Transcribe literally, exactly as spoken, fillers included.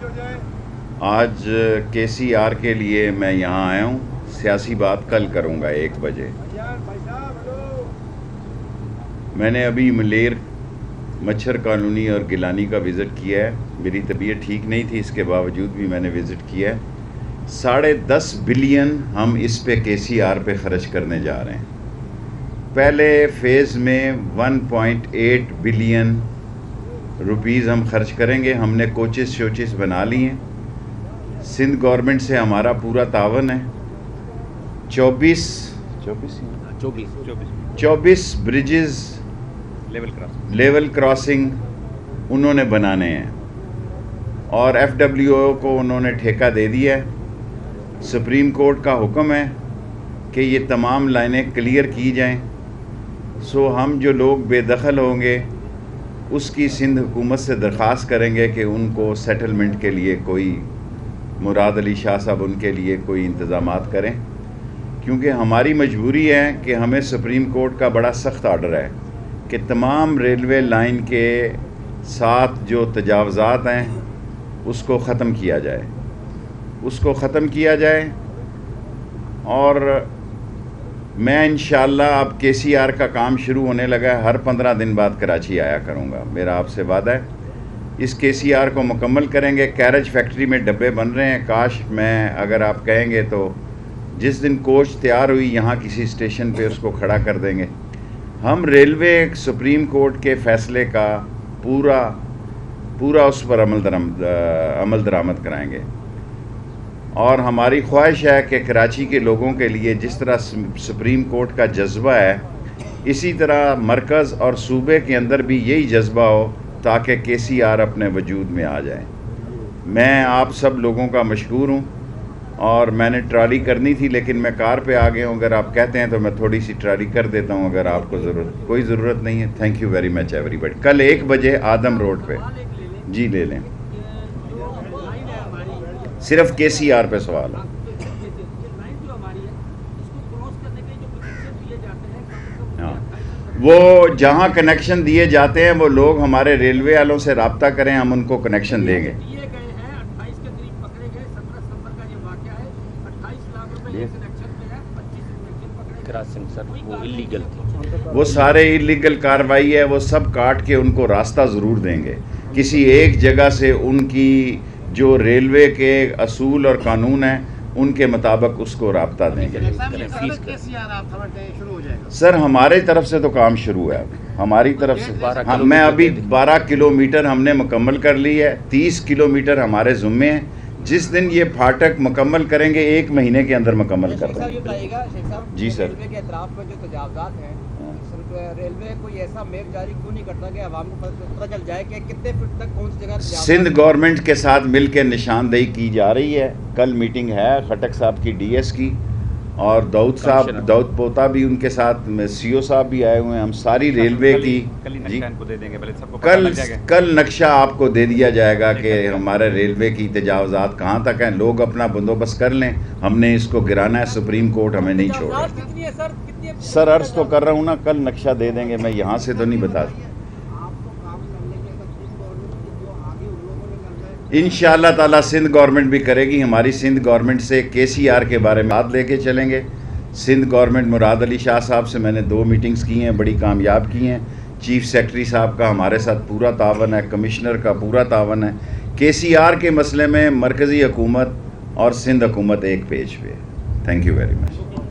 آج کے C R کے لیے میں یہاں آیا ہوں. سیاسی بات کل کروں گا ایک بجے. میں نے ابھی ملیر مچھر کالونی اور گیلانی کا وزٹ کیا ہے. میری طبیعت ٹھیک نہیں تھی، اس کے باوجود بھی میں نے وزٹ کیا ہے. ساڑھے دس بلین ہم اس پہ کے سی آر پہ خرچ کرنے جا رہے ہیں. پہلے فیز میں one point eight billion rupees ہم خرچ کریں گے. ہم نے کوچز شوچز بنا لی ہیں. سندھ گورنمنٹ سے ہمارا پورا تعاون ہے. چوبیس چوبیس چوبیس بریجز لیول کراسنگ انہوں نے بنانے ہیں اور ایف ڈبلیو او کو انہوں نے ٹھیکہ دے دیا ہے. سپریم کورٹ کا حکم ہے کہ یہ تمام لائنیں کلیئر کی جائیں. سو ہم جو لوگ بے دخل ہوں گے اس کی سندھ حکومت سے درخواست کریں گے کہ ان کو سیٹلمنٹ کے لیے کوئی مراد علی شاہ صاحب ان کے لیے کوئی انتظامات کریں، کیونکہ ہماری مجبوری ہے کہ ہمیں سپریم کورٹ کا بڑا سخت آرڈر ہے کہ تمام ریلوے لائن کے ساتھ جو تجاوزات ہیں اس کو ختم کیا جائے اس کو ختم کیا جائے اور میں انشاءاللہ اب کے سی آر کا کام شروع ہونے لگا ہے. ہر پندرہ دن بعد کراچی آیا کروں گا، میرا آپ سے وعدہ ہے. اس کے سی آر کو مکمل کریں گے. کیرج فیکٹری میں ڈبے بن رہے ہیں. کاش میں اگر آپ کہیں گے تو جس دن کوچ تیار ہوئی یہاں کسی اسٹیشن پہ اس کو کھڑا کر دیں گے. ہم ریلوے سپریم کورٹ کے فیصلے کا پورا پورا اس پر عمل درآمد عمل درآمد کرائیں گے. اور ہماری خواہش ہے کہ کراچی کے لوگوں کے لیے جس طرح سپریم کورٹ کا جذبہ ہے اسی طرح مرکز اور صوبے کے اندر بھی یہی جذبہ ہو تاکہ کے سی آر اپنے وجود میں آ جائے. میں آپ سب لوگوں کا مشکور ہوں اور میں نے ٹرالی کرنی تھی لیکن میں کار پہ آ گیا ہوں. اگر آپ کہتے ہیں تو میں تھوڑی سی ٹرالی کر دیتا ہوں اگر آپ کو ضرورت. کوئی ضرورت نہیں ہے. تھینک یو ویری مچ ایوری بڈی. کل ایک بجے آدم روڈ پہ. جی لے لیں. صرف کے سی آر پہ سوال ہے. ہاں وہ جہاں کنیکشن دیے جاتے ہیں وہ لوگ ہمارے ریلوے والوں سے رابطہ کریں، ہم ان کو کنیکشن دیں گے. وہ سارے اللیگل کاروائی ہے، وہ سب کاٹ کے ان کو راستہ ضرور دیں گے. کسی ایک جگہ سے ان کی جو ریلوے کے اصول اور قانون ہیں ان کے مطابق اس کو رابطہ دیں گے. سر ہمارے طرف سے تو کام شروع ہے. ہماری طرف سے ہم میں ابھی بارہ کلومیٹر ہم نے مکمل کر لی ہے. تیس کلومیٹر ہمارے ذمے ہیں. جس دن یہ پھاٹک مکمل کریں گے ایک مہینے کے اندر مکمل کر دیں گے. جی سر. ریلوے کے اطراف میں جو تجاوزات ہیں ریلوے کوئی ایسا میپ جاری کیوں نہیں کرتا کہ عوام کو پتہ چل جائے کہ کتنے فٹ تک کون سی جگہ. سندھ گورنمنٹ کے ساتھ مل کے نشاندہی کی جا رہی ہے. کل میٹنگ ہے خٹک صاحب کی ڈی ایس کی اور داؤد صاحب داؤد پوتا بھی ان کے ساتھ، سی او صاحب بھی آئے ہوئے ہیں. ہم ساری ریلوے کی جی کل کل نقشہ آپ کو دے دیا جائے گا کہ ہمارے ریلوے کی تجاوزات کہاں تک ہیں. لوگ اپنا بندوبست کر لیں. ہم نے اس کو گرانا ہے. سپریم کورٹ ہمیں نہیں چھوڑا. سر عرض تو کر رہا ہوں نا، کل نقشہ دے دیں گے. میں یہاں سے تو نہیں بتا دوں. انشاءاللہ تعالیٰ سندھ گورنمنٹ بھی کرے گی. ہماری سندھ گورنمنٹ سے کے سی آر کے بارے میں بات لے کے چلیں گے. سندھ گورنمنٹ مراد علی شاہ صاحب سے میں نے دو میٹنگز کی ہیں، بڑی کامیاب کی ہیں. چیف سیکرٹری صاحب کا ہمارے ساتھ پورا تعاون ہے. کمشنر کا پورا تعاون ہے. کے سی آر کے مسئلے میں مرکزی حکومت اور سندھ حکومت ایک پیج پہ ہے. Thank you very much.